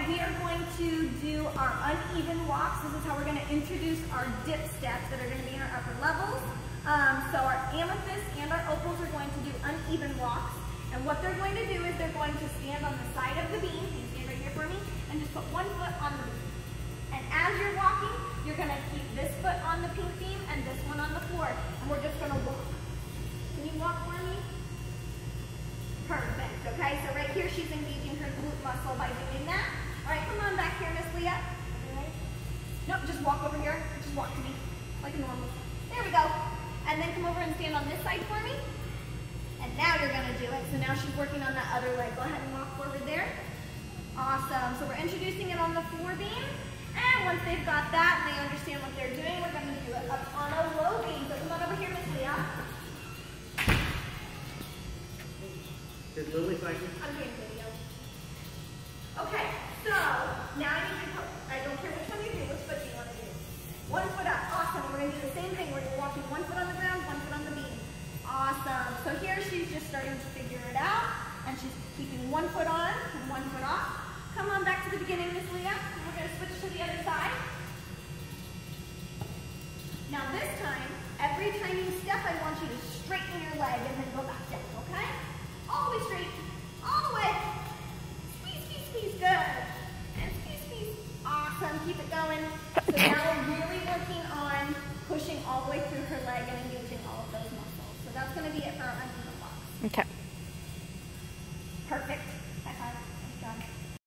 we are going to do our uneven walks. This is how we're going to introduce our dip steps that are going to be in our upper levels. So our amethyst and our opals are going to do uneven walks. And what they're going to do is they're going to stand on the side of the beam. You stand right here for me, and just put one foot on the beam. And as you're walking, you're going to keep this foot on the pink beam and this one on the floor. And we're just going to walk. Can you walk for me? Perfect, okay? So right here, she's engaging her glute muscle by doing that. All right, come on back here, Miss Leah. Nope, just walk over here. Just walk to me, like a normal. There we go. And then come over and stand on this side for me. And now you're gonna do it. So now she's working on that other leg. Go ahead and walk forward there. Awesome. So we're introducing it on the floor beam. And once they've got that and they understand what they're doing, we're gonna do it up on a low beam. So come on over here, Miss Leah. Did Lily find you? I'm doing video. Okay, so now I need you to put, I don't care which one you do, which foot do you want to do? One foot up, awesome. We're going to do the same thing. We're walking one foot on the ground, one foot on the beam. Awesome. So here she's just starting to figure it out, and she's keeping one foot on and one foot off. Come on back to the beginning, Miss Leah. We're going to switch to the other side. Now this time, every time you step, I want you to straighten your leg and then go back down, okay? All the way straight, all the way. Squeeze, squeeze, squeeze, good. And squeeze, squeeze. Awesome, keep it going. So now we're really working on pushing all the way through her leg and engaging all of those muscles. So that's gonna be it for our